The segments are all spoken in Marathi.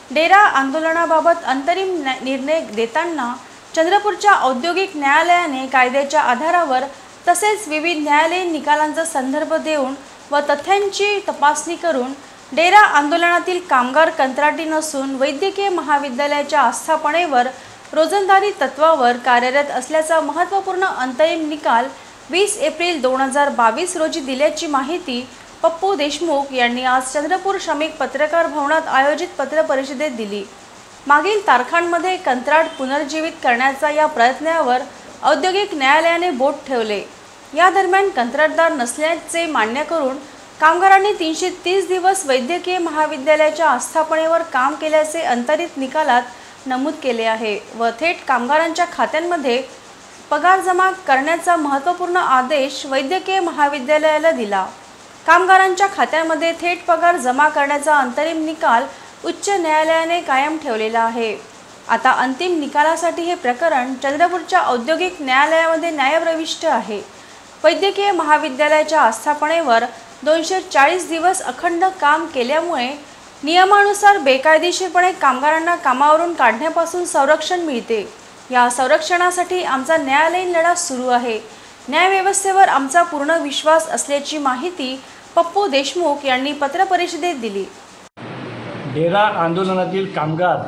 डेरा आंदोलनाबाबत अंतरिम निर्णय देताना चंद्रपूरच्या औद्योगिक न्यायालयाने कायद्याच्या आधारावर तसेच विविध न्यायालयीन निकालांचा संदर्भ देऊन व तथ्यांची तपासणी करून डेरा आंदोलनातील कामगार कंत्राटी नसून वैद्यकीय महाविद्यालयाच्या आस्थापनेवर रोजंदारी तत्वावर कार्यरत असल्याचा महत्त्वपूर्ण अंतरिम निकाल 20 एप्रिल 2022 रोजी दिल्याची माहिती पप्पू देशमुख यांनी आज चंद्रपूर श्रमिक पत्रकार भवनात आयोजित पत्रपरिषदेत दिली। मागील तारखांमध्ये कंत्राट पुनर्जीवित करण्याचा या प्रयत्नावर औद्योगिक न्यायालयाने बोट ठेवले। या दरम्यान कंत्राटदार नसल्याचे मान्य करून कामगारांनी 330 दिवस वैद्यकीय महाविद्यालयाच्या आस्थापनेवर काम केल्याचे अंतरित निकालात नमूद केले आहे व थेट कामगारांच्या खात्यांमध्ये पगार जमा करण्याचा महत्त्वपूर्ण आदेश वैद्यकीय महाविद्यालयाला दिला। कामगारांच्या खात्यांमध्ये थेट पगार जमा करण्याचा अंतरिम निकाल उच्च न्यायालयाने कायम ठेवलेला आहे। आता अंतिम निकालासाठी हे प्रकरण चंद्रपूरच्या औद्योगिक न्यायालयामध्ये न्यायप्रविष्ट आहे। वैद्यकीय महाविद्यालयाच्या आस्थापनेवर 240 दिवस अखंड काम केल्यामुळे नियमानुसार बेकायदेशीरपणे कामगारांना कामावरून काढण्यापासून संरक्षण मिळते। या संरक्षणासाठी आमचा न्यायालयीन लढा सुरू आहे। न्यायव्यवस्थेवर आमचा पूर्ण विश्वास असल्याची माहिती पप्पू देशमुख यांनी पत्रपरिषदेत दिली। डेरा आंदोलनातील कामगार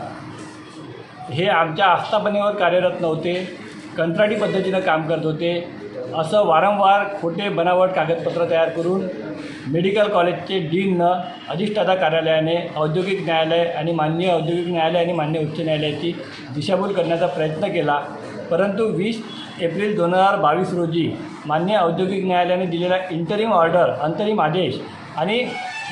हे आमच्या आस्थापनेवर कार्यरत नव्हते, कंत्राटी पद्धतीने काम करत होते असं वारंवार खोटे बनावट कागदपत्र तयार करून मेडिकल कॉलेजचे डीननं अधिष्ठाता कार्यालयाने औद्योगिक न्यायालय आणि मान्य औद्योगिक न्यायालय आणि मान्य उच्च न्यायालयाची दिशाभूल करण्याचा प्रयत्न केला। परंतु 20 एप्रिल 2022 रोजी मान्य औद्योगिक न्यायालयाने दिलेला इंटरिम ऑर्डर अंतरिम आदेश आणि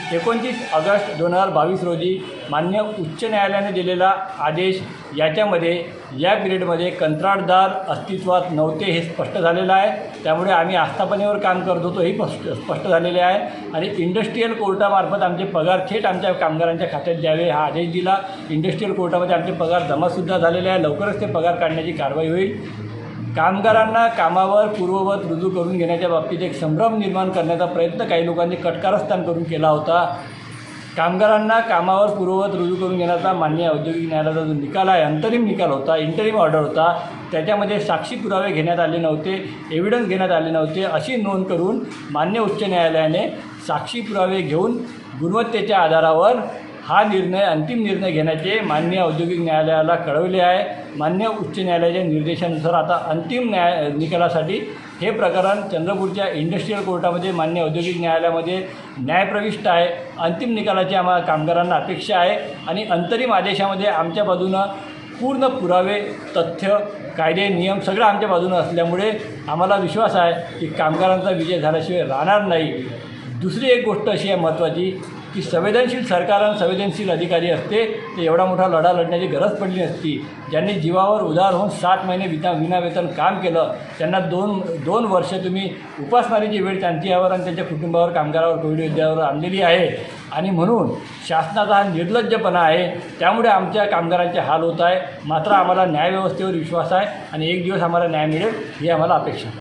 29 ऑगस्ट 2022 रोजी मान्य उच्च न्यायालयाने दिलेला आदेश याच्यामध्ये या पिरियडमध्ये कंत्राटदार अस्तित्वात नव्हते हे स्पष्ट झालेलं आहे। त्यामुळे आम्ही आस्थापनेवर काम करत होतो हे स्पष्ट झालेले आहे आणि इंडस्ट्रियल कोर्टामार्फत आमचे पगार थेट आमच्या कामगारांच्या खात्यात द्यावे हा आदेश दिला। इंडस्ट्रियल कोर्टामध्ये आमचे पगार जमासुद्धा झालेले आहे। लवकरच ते पगार काढण्याची कारवाई होईल। कामगारांना कामावर पूर्ववत रुजू करून घेण्याच्या बाबतीत एक संभ्रम निर्माण करण्याचा प्रयत्न काही लोकांनी कटकारस्थान करून केला होता। कामगारांना कामावर पूर्ववत रुजू करून घेण्याचा मान्य औद्योगिक न्यायालयाचा जो निकाल आहे, अंतरिम निकाल होता, इंटरिम ऑर्डर होता, त्याच्यामध्ये साक्षी पुरावे घेण्यात आले नव्हते, एव्हिडन्स घेण्यात आले नव्हते अशी नोंद करून मान्य उच्च न्यायालयाने साक्षी पुरावे घेऊन गुणवत्तेच्या आधारावर हा निर्णय अंतिम निर्णय घेण्याचे मान्य औद्योगिक न्यायालयाला कळवले आहे। मान्य उच्च न्यायालयाच्या निर्देशानुसार आता अंतिम निकालासाठी हे प्रकरण चंद्रपूरच्या इंडस्ट्रियल कोर्टामध्ये मान्य औद्योगिक न्यायालयामध्ये न्यायप्रविष्ट आहे। अंतिम निकालाची आम्हाला कामगारांना अपेक्षा आहे आणि अंतरिम आदेशामध्ये आमच्या बाजूनं पूर्ण पुरावे, तथ्य, कायदे, नियम सगळं आमच्या बाजूनं असल्यामुळे आम्हाला विश्वास आहे की कामगारांचा विजय झाल्याशिवाय राहणार नाही। दुसरी एक गोष्ट अशी आहे महत्त्वाची की संवेदनशील सरकार आणि संवेदनशील अधिकारी असते ते एवढा मोठा लढा लढण्याची गरज पडली नसती। ज्यांनी जीवावर उदार होऊन 7 महिने विना वेतन काम केलं त्यांना दोन वर्ष तुम्ही उपासमारीची वेळ त्यांच्यावर आणि त्यांच्या कुटुंबावर, कामगारावर, कोविड योद्ध्यावर आणलेली आहे आणि म्हणून शासनाचा हा निर्लज्जपणा आहे। त्यामुळे आमच्या कामगारांचे हाल होत आहे। मात्र आम्हाला न्यायव्यवस्थेवर विश्वास आहे आणि एक दिवस आम्हाला न्याय मिळेल ही आम्हाला अपेक्षा आहे।